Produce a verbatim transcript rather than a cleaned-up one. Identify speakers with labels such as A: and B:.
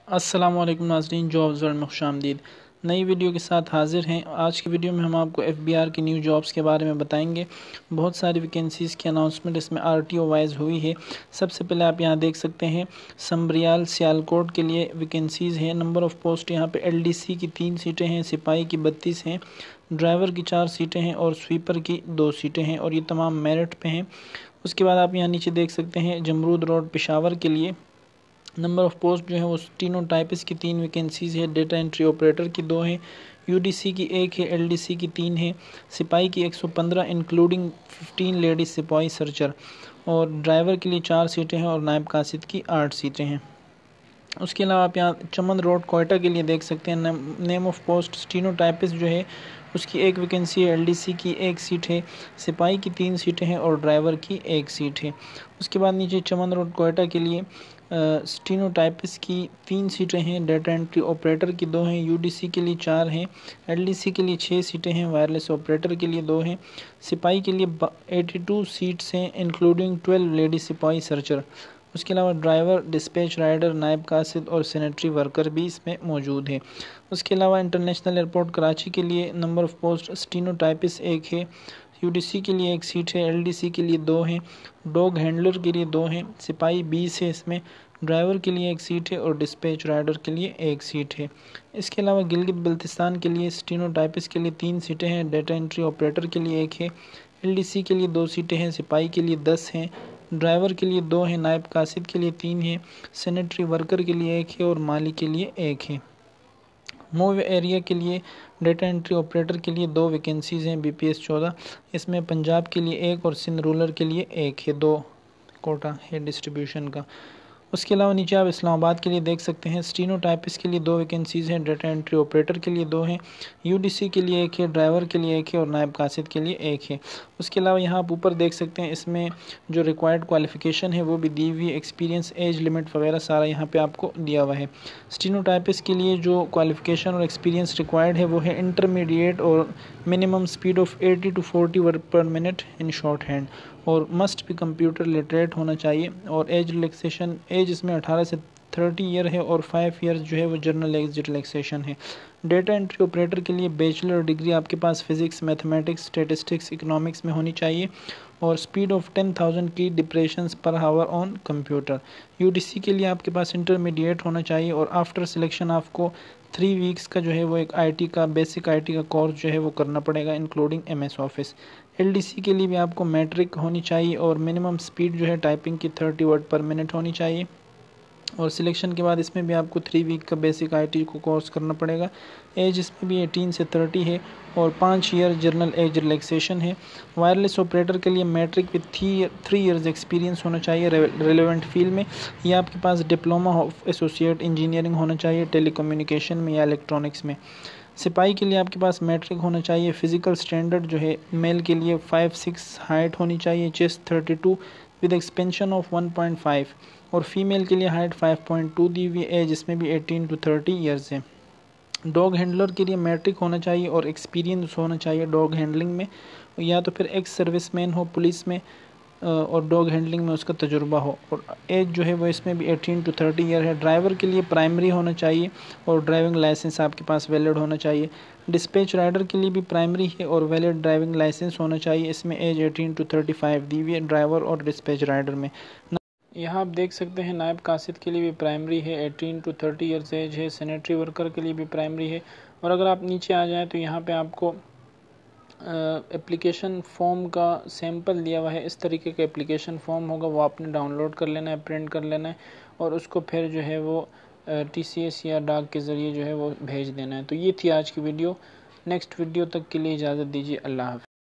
A: अस्सलाम वालेकुम नाज़रीन, जॉब्स वर्ल्ड में खुशामदीद। नई वीडियो के साथ हाजिर हैं। आज की वीडियो में हम आपको एफ बी आर की न्यू जॉब्स के बारे में बताएंगे। बहुत सारी वैकेंसीज़ की अनाउंसमेंट इसमें आर टी ओ वाइज हुई है। सबसे पहले आप यहां देख सकते हैं समरियाल सियालकोट के लिए वैकेंसीज़ हैं। नंबर ऑफ़ पोस्ट यहां पे एल डी सी की तीन सीटें हैं, सिपाही की बत्तीस हैं, ड्राइवर की चार सीटें हैं और स्वीपर की दो सीटें हैं और ये तमाम मेरिट पे हैं। उसके बाद आप यहाँ नीचे देख सकते हैं जमरूद रोड पेशावर के लिए नंबर ऑफ़ पोस्ट जो है वो स्टीनो टाइपिस्ट की तीन वैकेंसीज़ है, डेटा एंट्री ऑपरेटर की दो हैं, यूडीसी की एक है, एलडीसी की तीन है, सिपाही की एक सौ पंद्रह इंक्लूडिंग पंद्रह लेडीज सिपाही सर्चर और ड्राइवर के लिए चार सीटें हैं और नायब कासिद की आठ सीटें हैं। उसके अलावा आप यहाँ चमन रोड कोयटा के लिए देख सकते हैं name of post steno typist जो है उसकी एक वैकेंसी है, एलडीसी की एक सीट है, सिपाही की तीन सीटें हैं और ड्राइवर की एक सीट है। उसके बाद नीचे चमन रोड कोयटा के लिए स्टीनो टाइपिस्ट की तीन सीटें हैं, डेटा एंट्री ऑपरेटर की दो हैं, यूडीसी के लिए चार हैं, एलडीसी के लिए छः सीटें हैं, वायरलेस ऑपरेटर के लिए दो हैं, सिपाही के लिए बयासी सीट्स हैं इंक्लूडिंग बारह लेडी सिपाही सर्चर। उसके अलावा ड्राइवर, डिस्पैच राइडर, नायब कासिद और सैनिटरी वर्कर भी इसमें मौजूद है। उसके अलावा इंटरनेशनल एयरपोर्ट कराची के लिए number of post steno typist एक है, यूडीसी के लिए एक सीट है, एलडीसी के लिए दो हैं, डॉग हैंडलर के लिए दो हैं, सिपाही बीस है इसमें, ड्राइवर के लिए एक सीट है और डिस्पैच राइडर के लिए एक सीट है। इसके अलावा गिलगित बल्तिस्तान के लिए स्टीनो टाइपिस्ट के लिए तीन सीटें हैं, डेटा एंट्री ऑपरेटर के लिए एक है, एलडीसी के लिए दो सीटें हैं, सिपाही के लिए दस हैं, ड्राइवर के लिए दो हैं, नायब कासिद के लिए तीन है, सैनिटरी वर्कर के लिए एक है और माली के लिए एक है। मूव एरिया के लिए डेटा एंट्री ऑपरेटर के लिए दो वैकेंसीज़ हैं, बीपीएस चौदह, इसमें पंजाब के लिए एक और सिंध रूरल के लिए एक है, दो कोटा है डिस्ट्रीब्यूशन का। उसके अलावा नीचे आप इस्लामाबाद के लिए देख सकते हैं स्टीनो टाइपिस्ट के लिए दो वैकेंसीज़ हैं, डेटा एंट्री ऑपरेटर के लिए दो हैं, यूडीसी के लिए एक है, ड्राइवर के लिए एक है और नायब कासिद के लिए एक है। उसके अलावा यहाँ आप ऊपर देख सकते हैं इसमें जो रिक्वायर्ड क्वालिफ़िकेशन है वो भी दी हुई, एक्सपीरियंस, एज लिमिट वगैरह सारा यहाँ पे आपको दिया हुआ है। स्टीनो टाइपिस्ट के लिए जो क्वालिफ़िकेशन और एक्सपीरियंस रिक्वायर्ड है वो है इंटरमीडिएट और minimum speed of eighty to forty word per minute in short hand और मस्ट भी कंप्यूटर लिटरेट होना चाहिए और एज रिलैक्सेशन एज इसमें अठारह से तीस ईयर है और फाइव ईयर्स जो है वो जर्नल एज रिलैक्सेशन है। डेटा एंट्री ऑपरेटर के लिए बैचलर डिग्री आपके पास फिज़िक्स, मैथमेटिक्स, स्टैटिस्टिक्स, इकोनॉमिक्स में होनी चाहिए और स्पीड ऑफ टेन थाउजेंड की depressions per hour on computer. UDC के लिए आपके पास इंटरमीडिएट होना चाहिए और आफ्टर सिलेक्शन आपको थ्री वीक्स का जो है वो एक आईटी का बेसिक आईटी का कोर्स जो है वो करना पड़ेगा इंक्लूडिंग एमएस ऑफिस। एलडीसी के लिए भी आपको मैट्रिक होनी चाहिए और मिनिमम स्पीड जो है टाइपिंग की तीस वर्ड पर मिनट होनी चाहिए और सिलेक्शन के बाद इसमें भी आपको थ्री वीक का बेसिक आईटी को कोर्स करना पड़ेगा। एज इसमें भी अठारह से तीस है और पाँच ईयर जर्नल एज रिलैक्सेशन है। वायरलेस ऑपरेटर के लिए matric with three three years experience होना चाहिए रेलेवेंट फील्ड में, या आपके पास डिप्लोमा ऑफ एसोसिएट इंजीनियरिंग होना चाहिए टेलीकम्युनिकेशन में या इलेक्ट्रॉनिक्स में। सिपाही के लिए आपके पास मैट्रिक होना चाहिए। फ़िज़िकल स्टैंडर्ड जो है मेल के लिए फाइव सिक्स हाइट होनी चाहिए, chest thirty two with expansion of one point five और फीमेल के लिए हाइट फाइव पॉइंट टू दी हुई, एज इसमें भी एटीन टू थर्टी ईयर्स है। डॉग हैंडलर के लिए मैट्रिक होना चाहिए और एक्सपीरियंस होना चाहिए डॉग हैंडलिंग में, या तो फिर एक्स सर्विसमैन हो पुलिस में और डॉग हैंडलिंग में उसका तजुर्बा हो और एज जो है वो इसमें भी अठारह टू तीस ईयर है। ड्राइवर के लिए प्राइमरी होना चाहिए और ड्राइविंग लाइसेंस आपके पास वैलिड होना चाहिए। डिस्पैच राइडर के लिए भी प्राइमरी है और वैलिड ड्राइविंग लाइसेंस होना चाहिए, इसमें एज अठारह टू पैंतीस दी हुई है ड्राइवर और डिस्पैच राइडर में। यहाँ आप देख सकते हैं नायब कासिद के लिए भी प्राइमरी है, अठारह टू तीस ईयर्स एज है, सैनिटरी वर्कर के लिए भी प्राइमरी है। और अगर आप नीचे आ जाएँ तो यहाँ पे आपको एप्लीकेशन फ़ॉर्म का सैंपल दिया हुआ है। इस तरीके का एप्लीकेशन फ़ॉर्म होगा, वो आपने डाउनलोड कर लेना है, प्रिंट कर लेना है और उसको फिर जो है वो टीसीएस या डाक के ज़रिए जो है वो भेज देना है। तो ये थी आज की वीडियो। नेक्स्ट वीडियो तक के लिए इजाज़त दीजिए। अल्लाह हाफ़िज़।